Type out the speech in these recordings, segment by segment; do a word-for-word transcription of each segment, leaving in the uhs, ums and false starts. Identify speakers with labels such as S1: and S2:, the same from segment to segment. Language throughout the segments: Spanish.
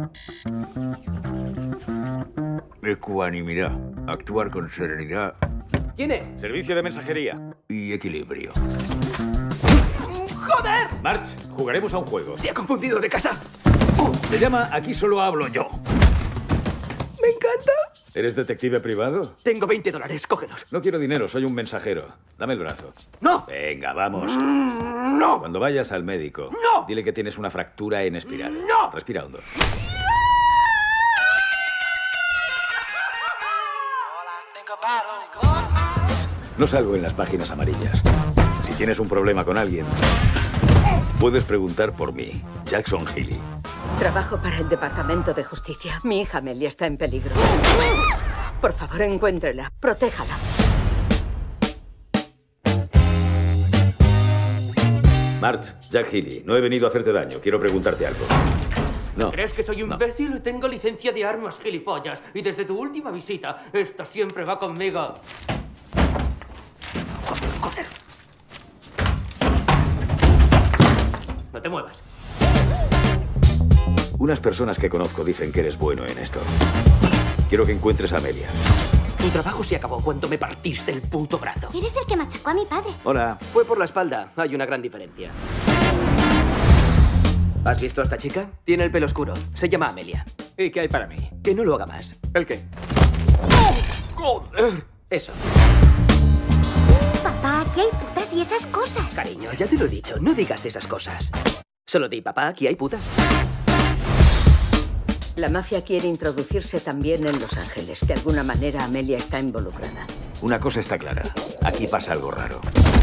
S1: Ecuanimidad. Actuar con serenidad.
S2: ¿Quién es?
S1: Servicio de mensajería. Y equilibrio.
S2: ¡Joder!
S1: March, jugaremos a un juego.
S2: Se ha confundido de casa.
S1: Se llama Aquí solo hablo yo.
S2: ¡Me encanta!
S1: ¿Eres detective privado?
S2: Tengo veinte dólares, cógelos.
S1: No quiero dinero, soy un mensajero. Dame el brazo.
S2: ¡No!
S1: Venga, vamos.
S2: Mm, ¡No!
S1: Cuando vayas al médico,
S2: ¡No!
S1: dile que tienes una fractura en espiral.
S2: ¡No!
S1: Respira hondo. No salgo en las páginas amarillas. Si tienes un problema con alguien, puedes preguntar por mí, Jackson Healy.
S3: Trabajo para el Departamento de Justicia. Mi hija Amelia está en peligro. Por favor, encuéntrela. Protéjala.
S1: March, Jack Healy, no he venido a hacerte daño. Quiero preguntarte algo. No.
S2: ¿Crees que soy un
S1: No.
S2: imbécil? Tengo licencia de armas, gilipollas. Y desde tu última visita, esta siempre va conmigo. Joder. No te muevas.
S1: Unas personas que conozco dicen que eres bueno en esto. Quiero que encuentres a Amelia.
S2: Tu trabajo se acabó cuando me partiste el puto brazo.
S4: Eres el que machacó a mi padre.
S1: Hola.
S2: Fue por la espalda. Hay una gran diferencia. ¿Has visto a esta chica? Tiene el pelo oscuro. Se llama Amelia.
S5: ¿Y qué hay para mí?
S2: Que no lo haga más.
S5: ¿El qué?
S2: ¡Joder! Eso.
S4: Papá, aquí hay putas y esas cosas.
S2: Cariño, ya te lo he dicho. No digas esas cosas. Solo di, papá, aquí hay putas.
S3: La mafia quiere introducirse también en Los Ángeles. De alguna manera, Amelia está involucrada.
S1: Una cosa está clara. Aquí pasa algo raro.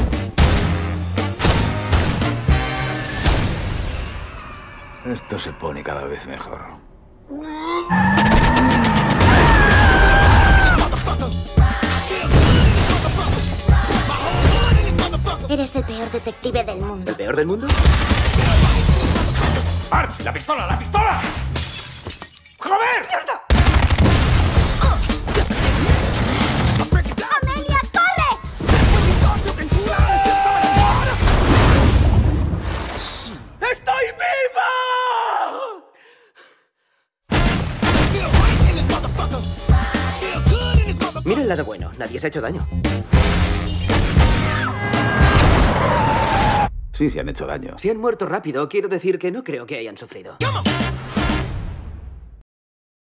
S1: Esto se pone cada vez mejor.
S4: Eres el peor detective del mundo.
S2: ¿El peor del mundo?
S1: ¡March! ¡La pistola! ¡La pistola! ¡Joder!
S2: ¡Mierda!
S4: ¡Amelia, corre!
S2: ¡Estoy viva! Mira el lado bueno. Nadie se ha hecho daño.
S1: Sí, se han hecho daño.
S2: Si han muerto rápido, quiero decir que no creo que hayan sufrido.